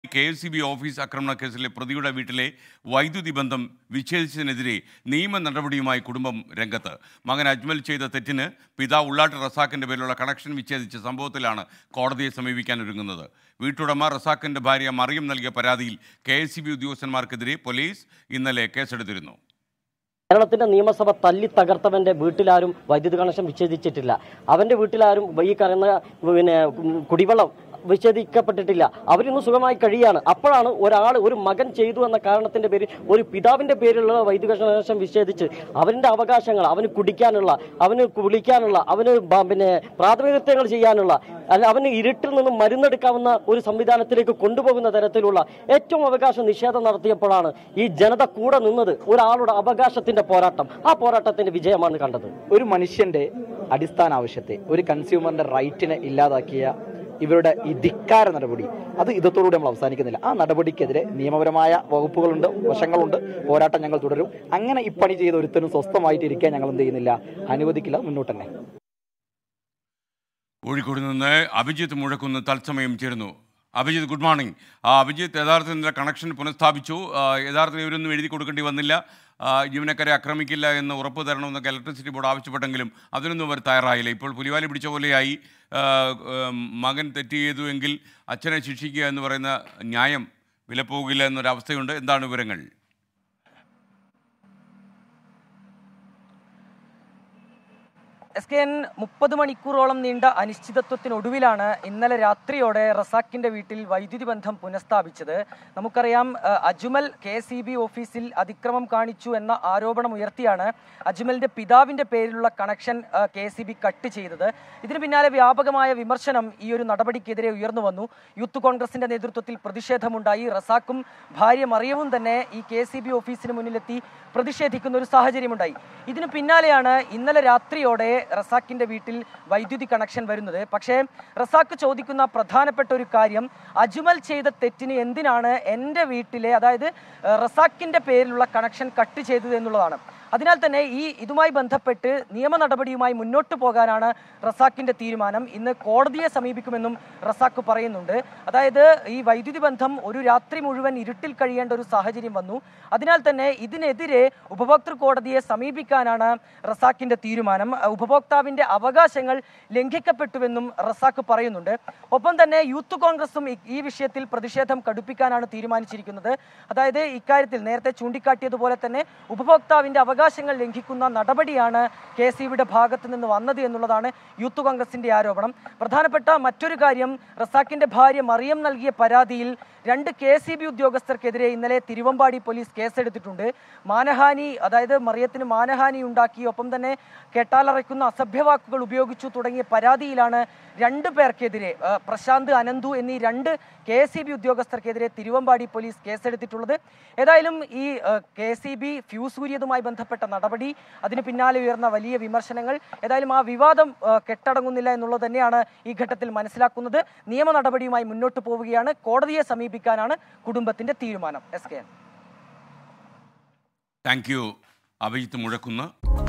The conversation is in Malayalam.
KSCB ഓഫീസ് ആക്രമണ കേസിലെ പ്രതിയുടെ വീട്ടിലെ വൈദ്യുതി ബന്ധം വിച്ഛേദിച്ചതിനെതിരെ നിയമ നടപടിയുമായി കുടുംബം രംഗത്ത്. മകൻ അജ്മൽ ചെയ്ത തെറ്റിന് പിതാവ് ഉള്ളാട്ട് റസാഖിന്റെ പേരിലുള്ള കണക്ഷൻ വിച്ഛേദിച്ച സംഭവത്തിലാണ് കോടതിയെ സമീപിക്കാനൊരുങ്ങുന്നത്. വീട്ടുടമ റസാഖിന്റെ ഭാര്യ മറിയം നൽകിയ പരാതിയിൽ KSCB ഉദ്യോഗസ്ഥന്മാർക്കെതിരെ പോലീസ് ഇന്നലെ കേസെടുത്തിരുന്നു. കേരളത്തിന്റെ നിയമസഭ തല്ലി തകർത്തവന്റെ വീട്ടിലാരും വൈദ്യുതി കണക്ഷൻ വിച്ഛേദിച്ചിട്ടില്ല. അവന്റെ വീട്ടിലാരും ഈ പറയുന്ന കുടിവെള്ളം വിച്ഛേദിക്കപ്പെട്ടിട്ടില്ല. അവരിന്ന് സുഖമായി കഴിയാണ്. അപ്പോഴാണ് ഒരു മകൻ ചെയ്തു എന്ന കാരണത്തിന്റെ പേരിൽ ഒരു പിതാവിന്റെ പേരിലുള്ള വൈദ്യുതി കണക്ഷൻ വിച്ഛേദിച്ച് അവന്റെ അവകാശങ്ങൾ, അവന് കുടിക്കാനുള്ള, അവന് കുളിക്കാനുള്ള, അവന് പ്രാഥമിക കൃത്യങ്ങൾ ചെയ്യാനുള്ള, അവന് ഇരുട്ടിൽ നിന്നും മരുന്നെടുക്കാവുന്ന ഒരു സംവിധാനത്തിലേക്ക് കൊണ്ടുപോകുന്ന തരത്തിലുള്ള ഏറ്റവും അവകാശ നിഷേധം നടത്തിയപ്പോഴാണ് ഈ ജനത കൂടെ നിന്നത്. ഒരാളുടെ അവകാശത്തിന്റെ പോരാട്ടം, ആ പോരാട്ടത്തിന്റെ വിജയമാണ് കണ്ടത്. ഒരു മനുഷ്യന്റെ അടിസ്ഥാന ആവശ്യത്തെ, ഒരു കൺസ്യൂമറിന്റെ റൈറ്റിനെ ഇല്ലാതാക്കിയ ഇവരുടെ ഈ ധിക്കാര നടപടി, അത് ഇതോടുകൂടി നമ്മൾ അവസാനിക്കുന്നില്ല. ആ നടപടിക്കെതിരെ നിയമപരമായ വകുപ്പുകളുണ്ട്, വശങ്ങളുണ്ട്. പോരാട്ടം ഞങ്ങൾ തുടരും. അങ്ങനെ ഈ പണി ചെയ്ത ഒരുത്തരും സ്വസ്ഥമായിട്ട് ഇരിക്കാൻ ഞങ്ങൾ എന്ത് ചെയ്യുന്നില്ല, അനുവദിക്കില്ല. മുന്നോട്ട് തന്നെ. കോഴിക്കോട് നിന്ന് അഭിജിത്ത് മുഴക്കുന്ന് തത്സമയം ചേരുന്നു. Abhijith, good morning. അഭിജിത്ത്, യഥാർത്ഥത്തിൽ കണക്ഷൻ പുനഃസ്ഥാപിച്ചു. യഥാർത്ഥത്തിൽ ഇവരൊന്നും എഴുതി കൊടുക്കേണ്ടി വന്നില്ല. ജീവനക്കാരെ ആക്രമിക്കില്ല എന്ന് ഉറപ്പ് തരണമെന്നൊക്കെ ഇലക്ട്രിസിറ്റി ബോർഡ് ആവശ്യപ്പെട്ടെങ്കിലും അതിനൊന്നും അവർ തയ്യാറായില്ല. ഇപ്പോൾ പുലിവാലി പിടിച്ച പോലെയായി. മകൻ തെറ്റ് ചെയ്തു എങ്കിൽ അച്ഛനെ ശിക്ഷിക്കുക എന്ന് പറയുന്ന ന്യായം വിലപ്പോകില്ല എന്നൊരവസ്ഥയുണ്ട്. എന്താണ് വിവരങ്ങൾ? SKN 30 മണിക്കൂറോളം നീണ്ട അനിശ്ചിതത്വത്തിനൊടുവിലാണ് ഇന്നലെ രാത്രിയോടെ റസാഖിന്റെ വീട്ടിൽ വൈദ്യുതി ബന്ധം പുനഃസ്ഥാപിച്ചത്. നമുക്കറിയാം, അജ്മൽ KSCB ഓഫീസിൽ അതിക്രമം കാണിച്ചു എന്ന ആരോപണം ഉയർത്തിയാണ് അജ്മലിന്റെ പിതാവിന്റെ പേരിലുള്ള കണക്ഷൻ KSCB കട്ട് ചെയ്തത്. ഇതിന് പിന്നാലെ വ്യാപകമായ വിമർശനം ഈ ഒരു നടപടിക്കെതിരെ ഉയർന്നു വന്നു. യൂത്ത് കോൺഗ്രസിന്റെ നേതൃത്വത്തിൽ പ്രതിഷേധമുണ്ടായി. റസാഖും ഭാര്യ മറിയവും തന്നെ ഈ KSCB ഓഫീസിന് മുന്നിലെത്തി പ്രതിഷേധിക്കുന്ന ഒരു സാഹചര്യമുണ്ടായി. ഇതിന് പിന്നാലെയാണ് ഇന്നലെ രാത്രിയോടെ റസാഖിന്റെ വീട്ടിൽ വൈദ്യുതി കണക്ഷൻ വരുന്നത്. പക്ഷേ റസാഖ് ചോദിക്കുന്ന പ്രധാനപ്പെട്ട ഒരു കാര്യം, അജ്മൽ ചെയ്ത തെറ്റിന് എന്തിനാണ് എൻ്റെ വീട്ടിലെ, അതായത് റസാഖിന്റെ പേരിലുള്ള കണക്ഷൻ കട്ട് ചെയ്തത് എന്നുള്ളതാണ്. അതിനാൽ തന്നെ ഇതുമായി ബന്ധപ്പെട്ട് നിയമ നടപടിയുമായി മുന്നോട്ട് പോകാനാണ് റസാഖിന്റെ തീരുമാനം. ഇന്ന് കോടതിയെ സമീപിക്കുമെന്നും റസാഖ് പറയുന്നുണ്ട്. അതായത് ഈ വൈദ്യുതി ബന്ധം ഒരു രാത്രി മുഴുവൻ ഇരുട്ടിൽ കഴിയേണ്ട ഒരു സാഹചര്യം വന്നു. അതിനാൽ തന്നെ ഇതിനെതിരെ ഉപഭോക്തൃ കോടതിയെ സമീപിക്കാനാണ് റസാഖിന്റെ തീരുമാനം. ഉപഭോക്താവിന്റെ അവകാശങ്ങൾ ലംഘിക്കപ്പെട്ടുവെന്നും റസാഖ് പറയുന്നുണ്ട്. ഒപ്പം തന്നെ യൂത്ത് കോൺഗ്രസും ഈ വിഷയത്തിൽ പ്രതിഷേധം കടുപ്പിക്കാനാണ് തീരുമാനിച്ചിരിക്കുന്നത്. അതായത് ഇക്കാര്യത്തിൽ നേരത്തെ ചൂണ്ടിക്കാട്ടിയതുപോലെ തന്നെ ഉപഭോക്താവിന്റെ അവകാശങ്ങൾ ലംഘിക്കുന്ന നടപടിയാണ് KSCBയുടെ ഭാഗത്ത് നിന്ന് വന്നത് എന്നുള്ളതാണ് യൂത്ത് കോൺഗ്രസിന്റെ ആരോപണം. പ്രധാനപ്പെട്ട മറ്റൊരു കാര്യം, റസാഖിന്റെ ഭാര്യ മറിയം നൽകിയ പരാതിയിൽ 2 KSCB ഉദ്യോഗസ്ഥർക്കെതിരെ ഇന്നലെ തിരുവമ്പാടി പോലീസ് കേസെടുത്തിട്ടുണ്ട്. മാനഹാനി, അതായത് മറിയത്തിന് മാനഹാനി ഉണ്ടാക്കി, ഒപ്പം തന്നെ കേട്ടാലറയ്ക്കുന്ന അസഭ്യവാക്കുകൾ ഉപയോഗിച്ചു തുടങ്ങിയ പരാതിയിലാണ് 2 പേർക്കെതിരെ, പ്രശാന്ത്, അനന്തു എന്നീ 2 KSCB ഉദ്യോഗസ്ഥർക്കെതിരെ തിരുവമ്പാടി പോലീസ് കേസെടുത്തിട്ടുള്ളത്. ഏതായാലും ഈ KSCB ഫ്യൂസ് ഊരിയതുമായി ബന്ധപ്പെട്ട നടപടി, അതിന് പിന്നാലെ ഉയർന്ന വലിയ വിമർശനങ്ങൾ, ഏതായാലും ആ വിവാദം കെട്ടടങ്ങുന്നില്ല എന്നുള്ളത് തന്നെയാണ് ഈ ഘട്ടത്തിൽ മനസ്സിലാക്കുന്നത്. നിയമ നടപടിയുമായി മുന്നോട്ട് പോവുകയാണ്. കോടതിയെ സമീപിക്കാനാണ് കുടുംബത്തിന്റെ തീരുമാനം. SKN. Thank you Abhijith Muzhakkunnu.